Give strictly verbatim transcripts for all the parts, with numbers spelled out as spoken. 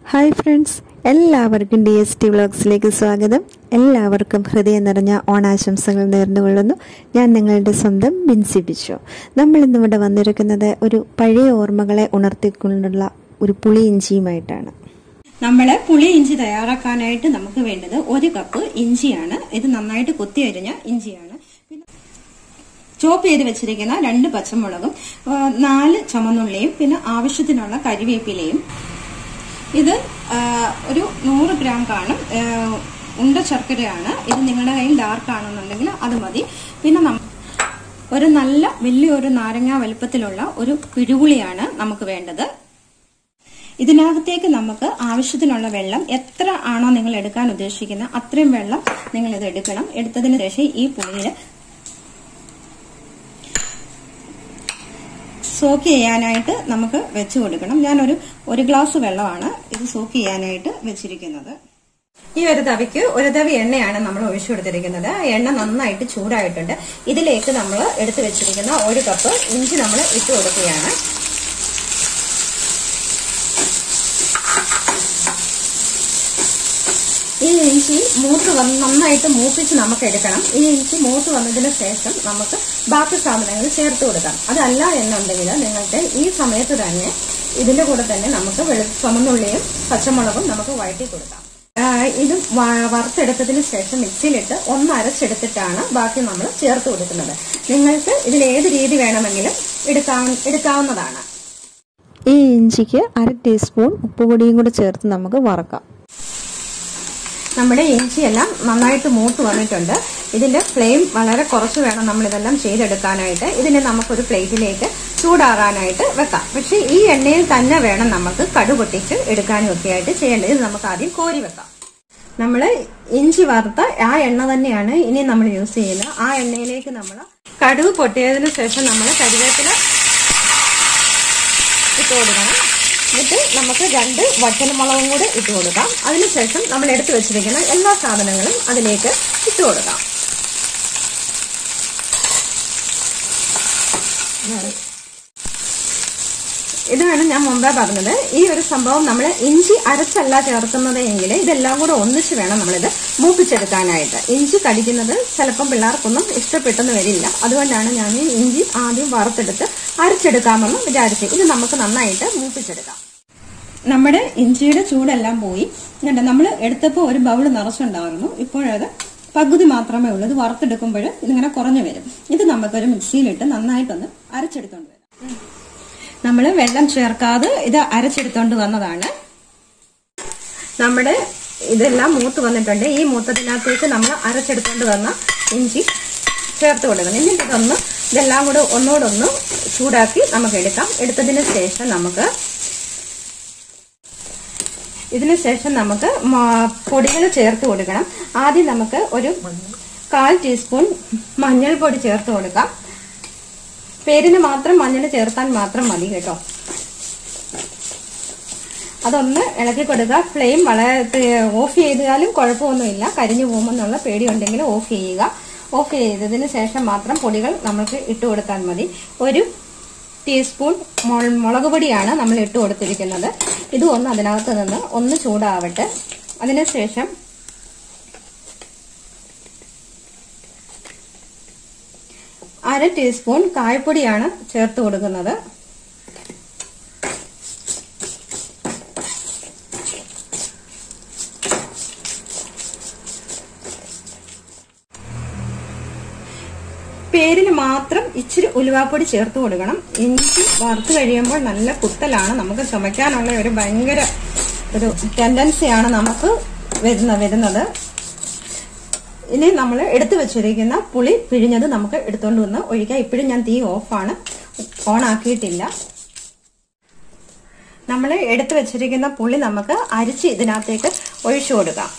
Hi friends, എല്ലാവർക്കും D S T വ്ളോഗ്സിലേക്ക് സ്വാഗതം. എല്ലാവർക്കും ഹൃദയം നിറഞ്ഞ ഓണാശംസകൾ നേർന്നുകൊള്ളുന്നു. ഞാൻ നിങ്ങളുടെ സ്വന്തം ബിൻസി ബിച്ചോ. നമ്മൾ ഇന്നിവിടെ വന്നിരിക്കുന്നത് ഒരു പഴയ ഓർമ്മകളെ ഉണർത്തിക്കൊണ്ടുള്ള ഒരു പുളി ഇഞ്ചിയുമായിട്ടാണ്. നമ്മള് പുളി ഇഞ്ചി തയ്യാറാക്കാനായിട്ട് നമുക്ക് വേണ്ടത് ഒരു കപ്പ് ഇഞ്ചിയാണ്. ഇത് നന്നായിട്ട് കൊത്തി അരിഞ്ഞ ഇഞ്ചിയാണ്. പിന്നെ ചോപ്പ് ചെയ്ത് വെച്ചിരിക്കുന്ന രണ്ട് പച്ചമുളകും നാല് ചുമന്നുള്ളിയും പിന്നെ ആവശ്യത്തിനുള്ള കരിവേപ്പിലയും. ഇത് ഒരു നൂറ് ഗ്രാം കാണും ഉണ്ട ശർക്കരയാണ്. ഇത് നിങ്ങളുടെ കയ്യിൽ ഡാർക്ക് ആണെന്നുണ്ടെങ്കിൽ അത് മതി. പിന്നെ ഒരു നല്ല വലിയൊരു നാരങ്ങ വലുപ്പത്തിലുള്ള ഒരു പിഴുപുളിയാണ് നമുക്ക് വേണ്ടത്. ഇതിനകത്തേക്ക് നമുക്ക് ആവശ്യത്തിനുള്ള വെള്ളം എത്ര ആണോ നിങ്ങൾ എടുക്കാൻ ഉദ്ദേശിക്കുന്നത് അത്രയും വെള്ളം നിങ്ങൾ ഇത് എടുക്കണം. എടുത്തതിന് ശേഷം ഈ പുളിയിൽ സോക്ക് ചെയ്യാനായിട്ട് നമുക്ക് വെച്ച് കൊടുക്കണം. ഞാനൊരു ഒരു ഗ്ലാസ് വെള്ളമാണ് ഇത് സോക്ക് ചെയ്യാനായിട്ട് വെച്ചിരിക്കുന്നത്. ഈ ഒരു തവിക്ക് ഒരു തവി എണ്ണയാണ് നമ്മൾ ഒഴിച്ചു കൊടുത്തിരിക്കുന്നത്. എണ്ണ നന്നായിട്ട് ചൂടായിട്ടുണ്ട്. ഇതിലേക്ക് നമ്മൾ എടുത്തു വെച്ചിരിക്കുന്ന ഒരു കപ്പ് ഇഞ്ചി നമ്മൾ ഇട്ട് കൊടുക്കുകയാണ്. ഈ ഇഞ്ചി മൂത്ത് വന്ന് നന്നായിട്ട് മൂപ്പിച്ച് നമുക്ക് എടുക്കണം. ഈ ഇഞ്ചി മൂത്ത് വന്നതിന് ശേഷം നമുക്ക് ബാക്കി സാധനങ്ങൾ ചേർത്ത് കൊടുക്കാം. അതല്ല എന്നുണ്ടെങ്കിൽ നിങ്ങൾക്ക് ഈ സമയത്ത് തന്നെ ഇതിന്റെ കൂടെ തന്നെ നമുക്ക് ചുമന്നുള്ളിയും പച്ചമുളകും നമുക്ക് വഴറ്റി കൊടുക്കാം. ഇത് വറുത്തെടുത്തതിന് ശേഷം മിക്സിയിലിട്ട് ഒന്ന് അരച്ചെടുത്തിട്ടാണ് ബാക്കി നമ്മൾ ചേർത്ത് കൊടുക്കുന്നത്. നിങ്ങൾക്ക് ഇതിൽ ഏത് രീതി വേണമെങ്കിലും എടുക്കാ എടുക്കാവുന്നതാണ്. ഈ ഇഞ്ചിക്ക് അര ടീസ്പൂൺ ഉപ്പുപൊടിയും കൂടെ ചേർത്ത് നമുക്ക് വറക്കാം. നമ്മുടെ ഇഞ്ചിയെല്ലാം നന്നായിട്ട് മൂത്ത് വന്നിട്ടുണ്ട്. ഇതിന്റെ ഫ്ലെയിം വളരെ കുറച്ച് വേണം നമ്മൾ ഇതെല്ലാം ചെയ്തെടുക്കാനായിട്ട്. ഇതിനെ നമുക്കൊരു പ്ലേറ്റിലേക്ക് ചൂടാറാനായിട്ട് വെക്കാം. പക്ഷെ ഈ എണ്ണയിൽ തന്നെ വേണം നമുക്ക് കടു പൊട്ടിച്ച് എടുക്കാനും ഒക്കെ ആയിട്ട് ചെയ്യേണ്ടത്. ഇത് നമുക്ക് ആദ്യം കോരി വെക്കാം. നമ്മൾ ഇഞ്ചി വറുത്ത ആ എണ്ണ തന്നെയാണ് ഇനി നമ്മൾ യൂസ് ചെയ്യുന്നത്. ആ എണ്ണയിലേക്ക് നമ്മൾ കടുക് പൊട്ടിയതിന് ശേഷം നമ്മൾ കരിവേപ്പില ഇട്ട് കൊടുക്കണം. എന്നിട്ട് നമുക്ക് രണ്ട് വറ്റൽമുളകും കൂടെ ഇട്ട് കൊടുക്കാം. അതിനുശേഷം നമ്മൾ എടുത്തു വെച്ചിരിക്കുന്ന എല്ലാ സാധനങ്ങളും അതിലേക്ക് ഇട്ട് കൊടുക്കാം. ഇതാണ് ഞാൻ മുമ്പേ പറഞ്ഞത്. ഈ ഒരു സംഭവം നമ്മൾ ഇഞ്ചി അരച്ചല്ല ചേർക്കുന്നത് എങ്കിൽ ഇതെല്ലാം കൂടെ ഒന്നിച്ച് വേണം നമ്മളിത് മൂപ്പിച്ചെടുക്കാനായിട്ട്. ഇഞ്ചി കടിക്കുന്നത് ചിലപ്പം പിള്ളേർക്കൊന്നും ഇഷ്ടപ്പെട്ടെന്ന് വരില്ല. അതുകൊണ്ടാണ് ഞാൻ ഇഞ്ചി ആദ്യം വറുത്തെടുത്ത് അരച്ചെടുക്കാമെന്ന് വിചാരിച്ചത്. ഇത് നമുക്ക് നന്നായിട്ട് മൂപ്പിച്ചെടുക്കാം. നമ്മുടെ ഇഞ്ചിയുടെ ചൂടെല്ലാം പോയി. നമ്മൾ എടുത്തപ്പോൾ ഒരു ബൗള് നിറച്ചുണ്ടായിരുന്നു. ഇപ്പോഴത് പകുതി മാത്രമേ ഉള്ളൂ. ഇത് വറുത്തെടുക്കുമ്പോൾ ഇതിങ്ങനെ കുറഞ്ഞു വരും. ഇത് നമുക്കൊരു മിക്സിയിലിട്ട് നന്നായിട്ടൊന്ന് അരച്ചെടുത്തോണ്ട് വരാം. നമ്മൾ വെള്ളം ചേർക്കാതെ ഇത് അരച്ചെടുത്തോണ്ട് വന്നതാണ്. നമ്മുടെ ഇതെല്ലാം മൂത്ത് വന്നിട്ടുണ്ട്. ഈ മൂത്തതിനകത്തേക്ക് നമ്മൾ അരച്ചെടുത്തോണ്ട് വന്ന ഇഞ്ചി ചേർത്ത് കൊടുക്കണം. എന്നിട്ട് ഇതൊന്ന് ഇതെല്ലാം കൂടെ ഒന്നുകൂടൊന്ന് ചൂടാക്കി നമുക്ക് എടുക്കാം. എടുത്തതിന് ശേഷം നമുക്ക് ഇതിന് ശേഷം നമുക്ക് പൊടികൾ ചേർത്ത് കൊടുക്കണം. ആദ്യം നമുക്ക് ഒരു കാൽ ടീസ്പൂൺ മഞ്ഞൾപ്പൊടി ചേർത്ത് കൊടുക്കാം. പേരിന് മാത്രം മഞ്ഞൾ ചേർത്താൻ മാത്രം മതി കേട്ടോ. അതൊന്ന് ഇളക്കി കൊടുക്കുക. ഫ്ലെയിം വളരെ ഓഫ് ചെയ്താലും കുഴപ്പമൊന്നുമില്ല. കരിഞ്ഞു പോകുമെന്നുള്ള പേടിയുണ്ടെങ്കിൽ ഓഫ് ചെയ്യുക. ഓഫ് ചെയ്തതിന് ശേഷം മാത്രം പൊടികൾ നമുക്ക് ഇട്ട് കൊടുത്താൽ മതി. ഒരു ടീസ്പൂൺ മുളക് പൊടിയാണ് നമ്മൾ ഇട്ട് കൊടുത്തിരിക്കുന്നത്. ഇതും ഒന്ന് അതിനകത്ത് നിന്ന് ഒന്ന് ചൂടാവട്ടെ. അതിനുശേഷം അര ടീസ്പൂൺ കായപ്പൊടിയാണ് ചേർത്ത് കൊടുക്കുന്നത്. പേരിന് മാത്രം ഇച്ചിരി ഉലുവാപ്പൊടി ചേർത്ത് കൊടുക്കണം. ഇഞ്ചി വറുത്ത് കഴിയുമ്പോൾ നല്ല കുത്തലാണ്. നമുക്ക് ചുമയ്ക്കാനുള്ള ഒരു ഭയങ്കര ഒരു ടെൻഡൻസിയാണ് നമുക്ക് വരുന്ന വരുന്നത് ഇനി നമ്മൾ എടുത്തു വെച്ചിരിക്കുന്ന പുളി പിഴിഞ്ഞത് നമുക്ക് എടുത്തുകൊണ്ട് വന്ന് ഒഴിക്കാം. ഇപ്പോഴും ഞാൻ തീ ഓഫാണ്, ഓൺ ആക്കിയിട്ടില്ല. നമ്മൾ എടുത്തു വെച്ചിരിക്കുന്ന പുളി നമുക്ക് അരിച്ച് ഇതിനകത്തേക്ക് ഒഴിച്ചു കൊടുക്കാം.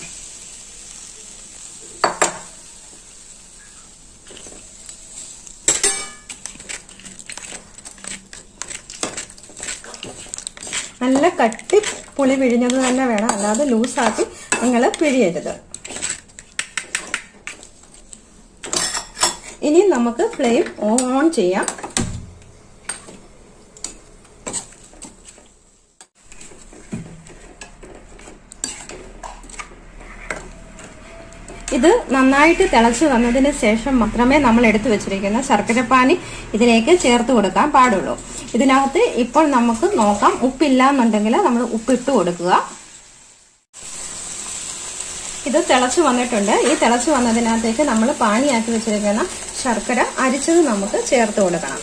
നല്ല കട്ടി പുളി പിഴിഞ്ഞത് തന്നെ വേണം, അല്ലാതെ ലൂസാക്കി നിങ്ങൾ പിഴിയരുത്. ഇനി നമുക്ക് ഫ്ലെയിം ഓൺ ചെയ്യാം. ഇത് നന്നായിട്ട് തിളച്ച് വന്നതിന് ശേഷം മാത്രമേ നമ്മൾ എടുത്തു വെച്ചിരിക്കുന്ന ശർക്കരപ്പാനി ഇതിലേക്ക് ചേർത്ത് കൊടുക്കാൻ പാടുള്ളൂ. ഇതിനകത്ത് ഇപ്പോൾ നമുക്ക് നോക്കാം, ഉപ്പില്ല എന്നുണ്ടെങ്കിൽ നമ്മൾ ഉപ്പിട്ട് കൊടുക്കുക. ഇത് തിളച്ച് വന്നിട്ടുണ്ട്. ഈ തിളച്ച് വന്നതിനകത്തേക്ക് നമ്മൾ പാനിയാക്കി വെച്ചിരിക്കുന്ന ശർക്കര അരിച്ചത് നമുക്ക് ചേർത്ത് കൊടുക്കണം.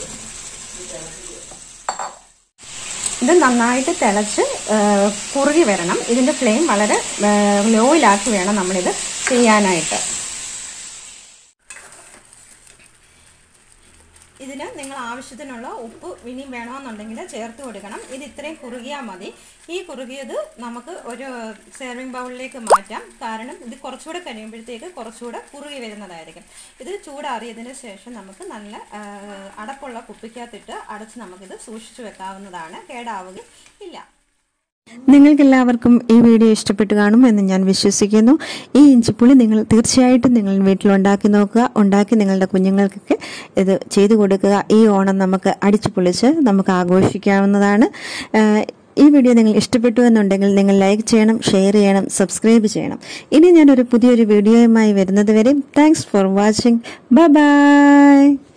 ഇത് നന്നായിട്ട് തിളച്ച് കുറുകി വരണം. ഇതിന്റെ ഫ്ലെയിം വളരെ ലോയിലാക്കി വേണം നമ്മളിത് ചെയ്യാനായിട്ട്. ഇതിന് നിങ്ങൾ ആവശ്യത്തിനുള്ള ഉപ്പ് ഇനി വേണമെന്നുണ്ടെങ്കിൽ ചേർത്ത് കൊടുക്കണം. ഇത് ഇത്രയും കുറുകിയാൽ മതി. ഈ കുറുകിയത് നമുക്ക് ഒരു സെർവിങ് ബൗളിലേക്ക് മാറ്റാം. കാരണം ഇത് കുറച്ചുകൂടെ കഴിയുമ്പോഴത്തേക്ക് കുറച്ചുകൂടെ കുറുകി വരുന്നതായിരിക്കും. ഇത് ചൂടാറിയതിന് ശേഷം നമുക്ക് നല്ല അടപ്പുള്ള കുപ്പിക്കകത്തിട്ട് അടച്ച് നമുക്കിത് സൂക്ഷിച്ചു വെക്കാവുന്നതാണ്. കേടാവുകയും ഇല്ല. നിങ്ങൾക്കെല്ലാവർക്കും ഈ വീഡിയോ ഇഷ്ടപ്പെട്ടു കാണുമെന്ന് ഞാൻ വിശ്വസിക്കുന്നു. ഈ ഇഞ്ചിപ്പുളി നിങ്ങൾ തീർച്ചയായിട്ടും നിങ്ങൾ വീട്ടിൽ ഉണ്ടാക്കി നോക്കുക. ഉണ്ടാക്കി നിങ്ങളുടെ കുഞ്ഞുങ്ങൾക്കൊക്കെ ഇത് ചെയ്തു കൊടുക്കുക. ഈ ഓണം നമുക്ക് അടിച്ചു പൊളിച്ച് നമുക്ക് ആഘോഷിക്കാവുന്നതാണ്. ഈ വീഡിയോ നിങ്ങൾ ഇഷ്ടപ്പെട്ടു എന്നുണ്ടെങ്കിൽ നിങ്ങൾ ലൈക്ക് ചെയ്യണം, ഷെയർ ചെയ്യണം, സബ്സ്ക്രൈബ് ചെയ്യണം. ഇനി ഞാനൊരു പുതിയൊരു വീഡിയോയുമായി വരുന്നത് വരെ thanks for watching. Bye by.